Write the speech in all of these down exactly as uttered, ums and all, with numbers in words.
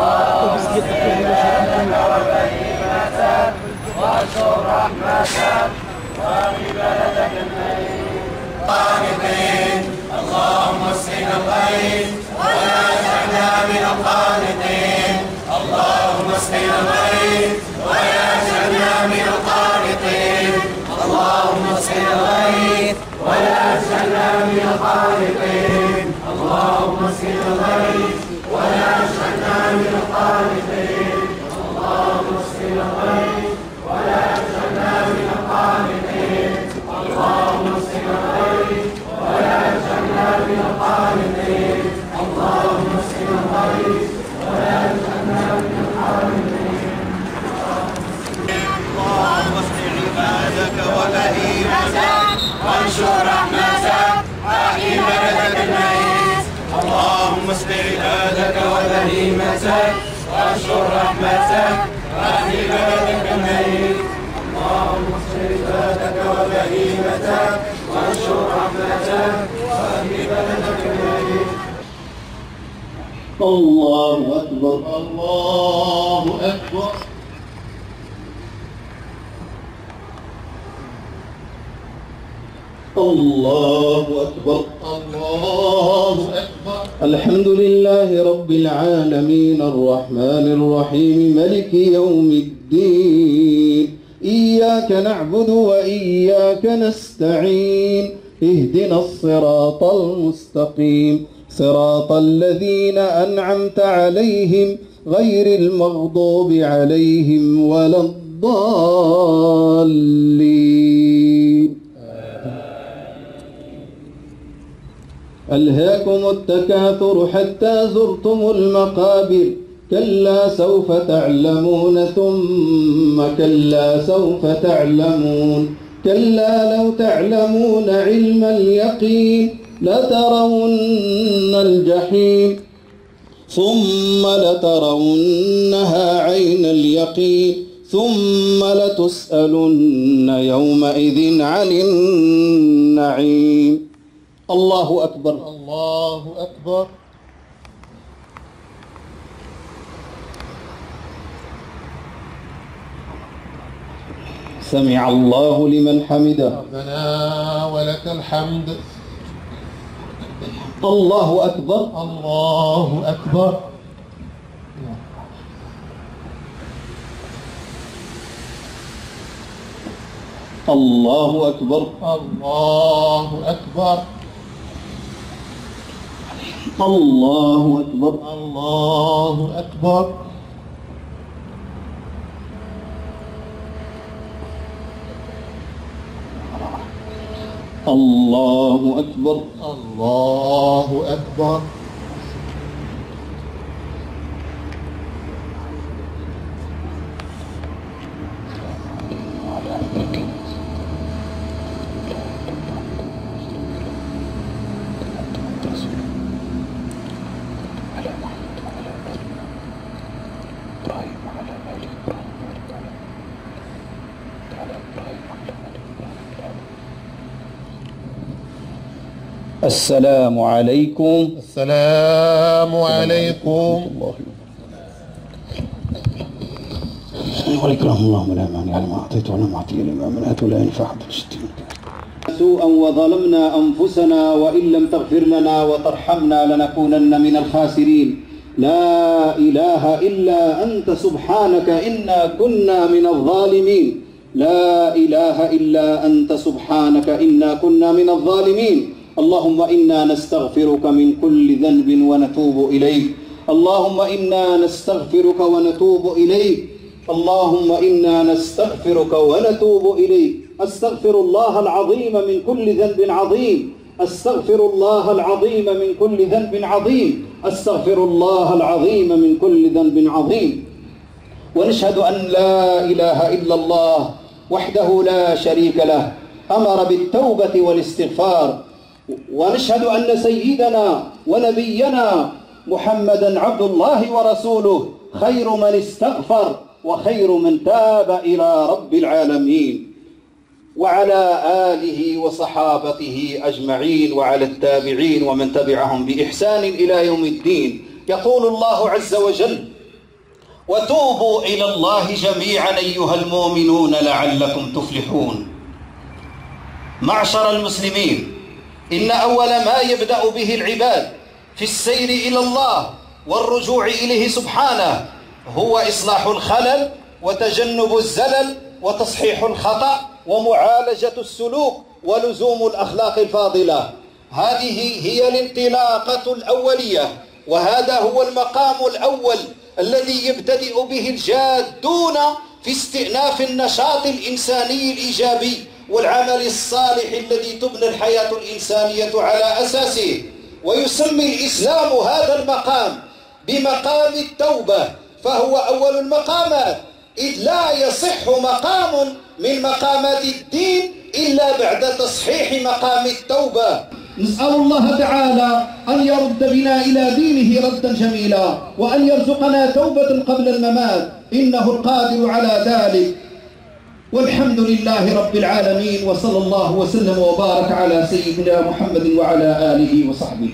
وانشر رحمتك واغفر بلدك الميت. قانتين اللهم اسقنا الغيث ولا تجعلنا من القانطين. اللهم اسقنا الغيث ولا تجعلنا من القانطين. اللهم اسقنا الغيث ولا تجعلنا من القانطين. اللهم اسقنا الغيث ولا تجعلنا من القانطين. اللهم اسقنا الغيث ولا تجعلنا من القانطين. اللهم اسقنا الغيث ولا تجعلنا من القانطين. اللهم اسقنا الغيث ولا تجعلنا من القانطين. اللهم اسق عبادك وبهيمتك وانشر رحمتك واحيي بلدك الميت. اللهم اسق عبادك وبهيمتك وانشر رحمتك واحيي بلدك الميت. اللهم اسق عبادك وبهيمتك وانشر رحمتك واحيي بلدك الميت. الله أكبر الله أكبر. الله أكبر الله أكبر. الحمد لله رب العالمين الرحمن الرحيم ملك يوم الدين. إياك نعبد وإياك نستعين. اهدنا الصراط المستقيم صراط الذين أنعمت عليهم غير المغضوب عليهم ولا الضالين. ألهاكم التكاثر حتى زرتم المقابر. كلا سوف تعلمون ثم كلا سوف تعلمون. كلا لو تعلمون علم اليقين لترون الجحيم ثم لترونها عين اليقين ثم لتسألن يومئذ عن النعيم. الله أكبر الله أكبر. سمع الله لمن حمده. ربنا ولك الحمد. الله أكبر الله أكبر. الله أكبر الله أكبر. الله أكبر الله أكبر. الله أكبر الله أكبر. السلام عليكم. السلام عليكم. وعليكم اللهم لا مانع لما أعطيت ولا معطي لما منعت ولا ينفع ذا الجد منك. سوءا وظلمنا أنفسنا وإن لم تغفر لنا وترحمنا لنكونن من الخاسرين. لا إله إلا أنت سبحانك إنا كنا من الظالمين. لا إله إلا أنت سبحانك إنا كنا من الظالمين. اللهم إنا نستغفرك من كل ذنب ونتوب إليك. اللهم إنا نستغفرك ونتوب إليك. اللهم إنا نستغفرك ونتوب إليك. أستغفر الله العظيم من كل ذنب عظيم. أستغفر الله العظيم من كل ذنب عظيم. أستغفر الله العظيم من كل ذنب عظيم. ونشهد أن لا إله إلا الله وحده لا شريك له أمر بالتوبة والاستغفار. ونشهد أن سيدنا ونبينا محمدا عبد الله ورسوله خير من استغفر وخير من تاب إلى رب العالمين. وعلى آله وصحابته أجمعين وعلى التابعين ومن تبعهم بإحسان إلى يوم الدين. يقول الله عز وجل: وتوبوا إلى الله جميعا أيها المؤمنون لعلكم تفلحون. معشر المسلمين، إن أول ما يبدأ به العباد في السير إلى الله والرجوع إليه سبحانه هو إصلاح الخلل وتجنب الزلل وتصحيح الخطأ ومعالجة السلوك ولزوم الأخلاق الفاضلة. هذه هي الانطلاقة الأولية، وهذا هو المقام الأول الذي يبتدئ به الجادون في استئناف النشاط الإنساني الإيجابي والعمل الصالح الذي تبنى الحياة الإنسانية على أساسه. ويسمي الإسلام هذا المقام بمقام التوبة، فهو أول المقامات، إذ لا يصح مقام من مقامات الدين إلا بعد تصحيح مقام التوبة. نسأل الله تعالى أن يرد بنا إلى دينه ردا جميلا، وأن يرزقنا توبة قبل الممات، إنه القادر على ذلك. والحمد لله رب العالمين، وصلى الله وسلم وبارك على سيدنا محمد وعلى آله وصحبه.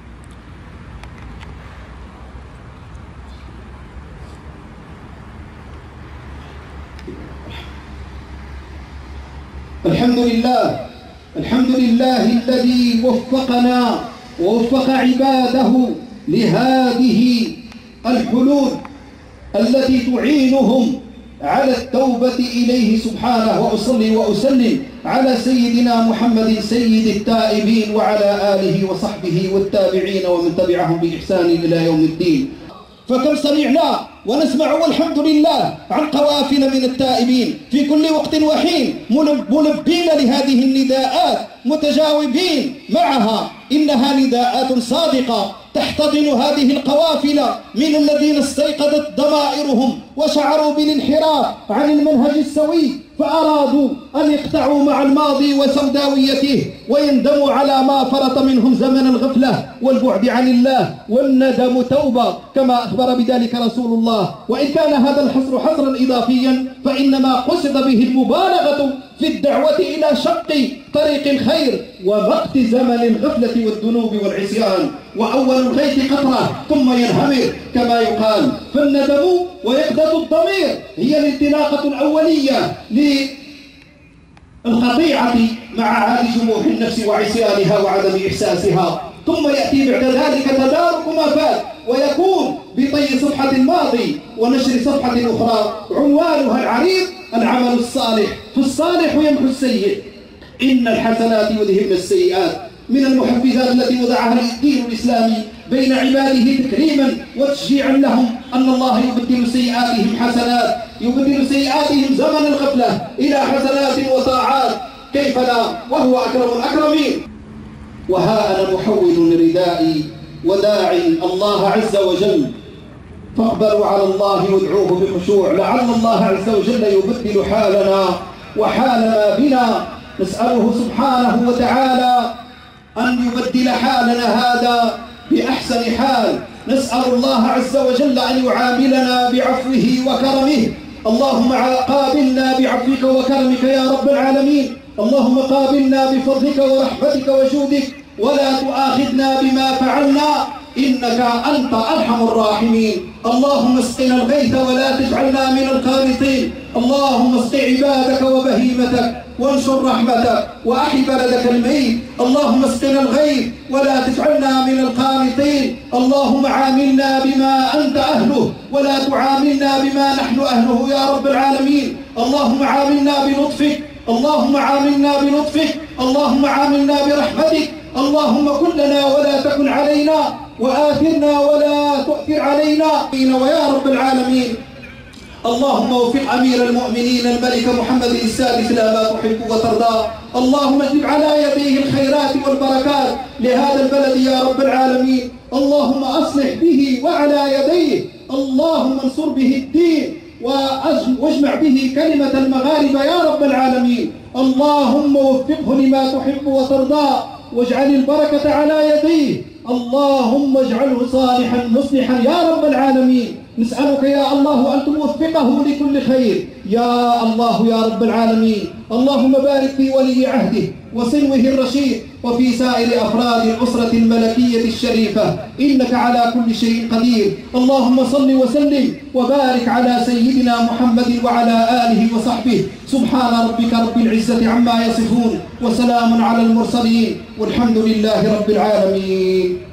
الحمد لله الحمد لله الذي وفقنا ووفق عباده لهذه الحلول التي تعينهم على التوبة إليه سبحانه. وأصلي وأسلم على سيدنا محمد سيد التائبين وعلى آله وصحبه والتابعين ومن تبعهم بإحسان إلى يوم الدين. فكم سمعنا ونسمع والحمد لله عن قوافل من التائبين في كل وقت وحين ملبين لهذه النداءات متجاوبين معها. إنها نداءات صادقة تحتضن هذه القوافل من الذين استيقظت ضمائرهم وشعروا بالانحراف عن المنهج السوي، فأرادوا أن يقطعوا مع الماضي وسوداويته ويندموا على ما فرط منهم زمن الغفلة والبعد عن الله، والندم توبة كما أخبر بذلك رسول الله. وإن كان هذا الحصر حصرا إضافيا فإنما قصد به المبالغة في الدعوة إلى شق طريق الخير ووقت زمن الغفلة والذنوب والعصيان. وأول الغيث قطرة ثم ينهمر كما يقال. فالندم ويقظة الضمير هي الانطلاقة الأولية للقطيعة مع عاد جموح النفس وعصيانها وعدم إحساسها. ثم يأتي بعد ذلك تدارك ما فات، ويكون بطي صفحة الماضي ونشر صفحة أخرى عنوانها العريض العمل الصالح، فالصالح يمحو السيء. إن الحسنات يذهبن السيئات من المحفزات التي وضعها الدين الإسلامي بين عباده تكريما وتشجيعا لهم، أن الله يبدل سيئاتهم حسنات، يبدل سيئاتهم زمن الغفلة إلى حسنات وطاعات، كيف لا وهو أكرم الأكرمين. وها أنا محول ردائي وداع الله عز وجل، فاقبلوا على الله وادعوه بخشوع، لعل الله عز وجل يبدل حالنا وحال ما بنا. نسأله سبحانه وتعالى أن يبدل حالنا هذا بأحسن حال. نسأل الله عز وجل أن يعاملنا بعفوه وكرمه. اللهم قابلنا بعفوك وكرمك يا رب العالمين. اللهم قابلنا بفضلك ورحمتك وجودك، ولا تؤاخذنا بما فعلنا، إنك أنت أرحم الراحمين. اللهم اسقنا الغيث ولا تجعلنا من القانطين. اللهم اسق عبادك وبهيمتك وانشر رحمتك وأحي بلدك الميت. اللهم اسقنا الغيث ولا تجعلنا من القانطين. اللهم عاملنا بما أنت أهله ولا تعاملنا بما نحن أهله يا رب العالمين. اللهم عاملنا بلطفك، اللهم عاملنا بلطفك، اللهم عاملنا برحمتك. اللهم كن لنا ولا تكن علينا، وآثرنا ولا تؤثر علينا ويا رب العالمين. اللهم وفق أمير المؤمنين الملك محمد السادس إلى ما تحب وترضى. اللهم اجلب على يديه الخيرات والبركات لهذا البلد يا رب العالمين. اللهم أصلح به وعلى يديه، اللهم انصر به الدين واجمع به كلمة المغاربة يا رب العالمين. اللهم وفقه لما تحب وترضى، واجعل البركة على يديه. اللهم اجعله صالحا مصلحا يا رب العالمين. نسألك يا الله أن توفقه لكل خير يا الله يا رب العالمين. اللهم بارك في ولي عهده وسلوه الرشيد وفي سائر أفراد الأسرة الملكية الشريفة، إنك على كل شيء قدير. اللهم صل وسلم وبارك على سيدنا محمد وعلى آله وصحبه. سبحان ربك رب العزة عما يصفون وسلام على المرسلين والحمد لله رب العالمين.